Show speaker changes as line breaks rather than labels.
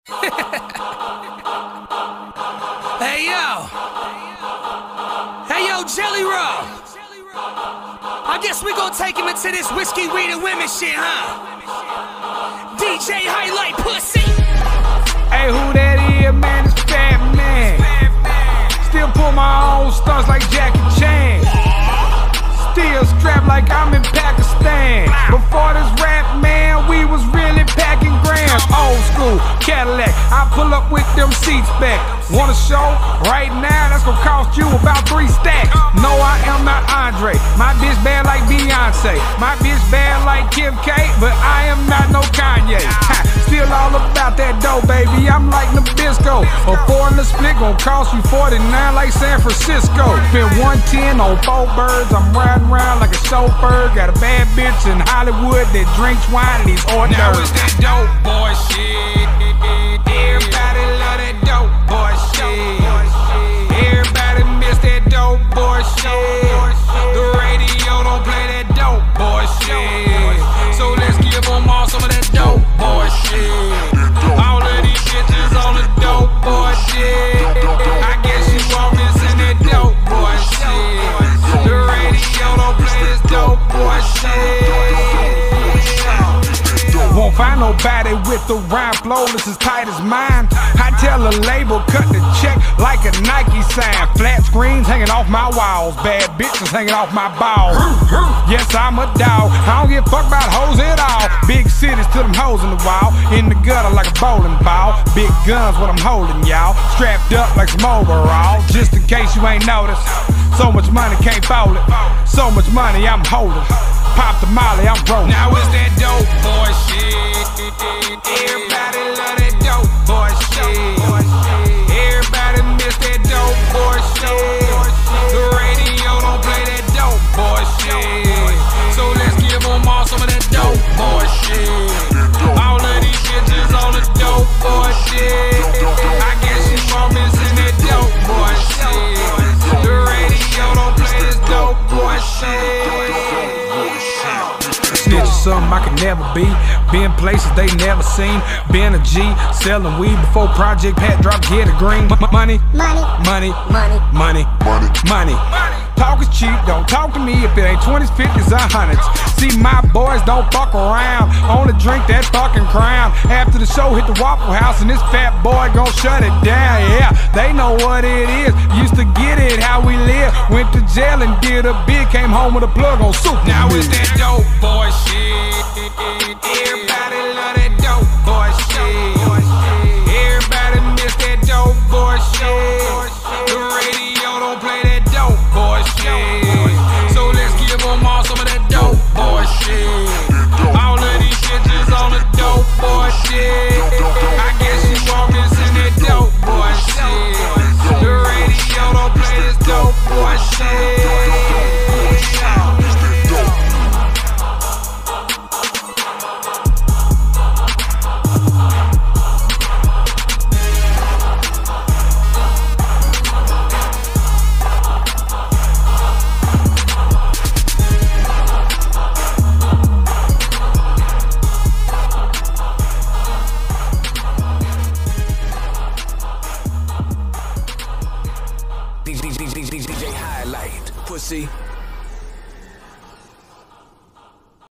Hey yo! Hey yo, Jelly Roll! I guess we gon' take him into this whiskey, weed, and women shit, huh? DJ Highlight Pussy!
Hey, who that is, man? It's Fat Man. Still pull my own stunts like Jackie Chan. Still strapped like I'm in Pakistan. Before this rap, man, we was really packing grams. Old school Cadillac, I pull up with them seats back. Want a show? Right now, that's gonna cost you about 3 stacks. No, I am not Andre. My bitch bad like Beyonce. My bitch bad like Kim K, but I am not no Kanye. Still all about that dough, baby. I'm like Nabisco. A 4 in the split gon' cost you 49 like San Francisco. Spent 110 on 4 birds. I'm riding around like a chauffeur. Got a bad bitch in Hollywood that drinks wine and these hors d'oeuvres. Now it's that dope boy shit. Everybody love that dope boy shit. Everybody miss that dope boy shit. The radio don't play that dope boy shit. So let's give them all some of that dope boy shit. All of these bitches on the dope boy shit. I guess you all missing that dope boy shit. The radio don't play this dope boy shit. Won't find nobody with the rhyme flawless as tight as mine. I tell a label, cut the check like a Nike sign. Flat screens hanging off my walls, bad bitches hanging off my balls. Yes, I'm a dog, I don't give a fuck about hoes at all. Big cities to them hoes in the wall, in the gutter like a bowling ball. Big guns what I'm holding, y'all, strapped up like some overall. Just in case you ain't noticed, so much money can't fold it. So much money I'm holding, pop the molly, I'm rolling. Now it's that dope boy shit. Everybody love that dope boy shit. Everybody miss that dope boy shit. The radio don't play that dope boy shit. So let's give them all some of that dope boy shit. All of these bitches on the dope boy shit. I guess you all missing that dope boy shit. The radio don't play this dope boy shit. Snitch is something I could never be. Been places they never seen. Been a G, selling weed before Project Pat drop, get a green. Money, money, money, money, money, money. Talk is cheap, don't talk to me if it ain't 20s, 50s, or 100s. See, my boys don't fuck around, only drink that fucking Crown. After the show, hit the Waffle House and this fat boy gon' shut it down. Yeah, they know what it is. Used to get it how we live. Went to jail and did a bid, came home with a plug on soup. Now it's that dope boy shit. Everybody